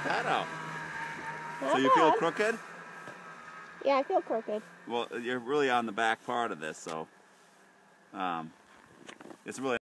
that out. Not So you bad. feel crooked? Yeah, I feel crooked. Well, you're really on the back part of this, so it's really